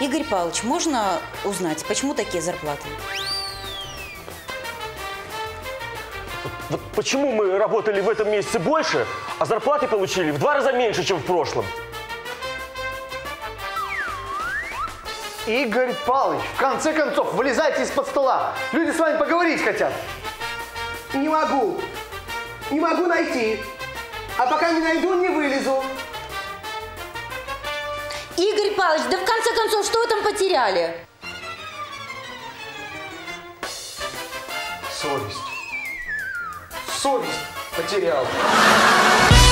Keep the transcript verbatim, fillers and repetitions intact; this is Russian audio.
Игорь Павлович, можно узнать, почему такие зарплаты? Вот почему мы работали в этом месяце больше, а зарплаты получили в два раза меньше, чем в прошлом? Игорь Павлович, в конце концов, вылезайте из-под стола. Люди с вами поговорить хотят. Не могу. Не могу найти. А пока не найду, не вылезу. Игорь Павлович, да в конце концов, что вы там потеряли? Совесть. Совесть потерял.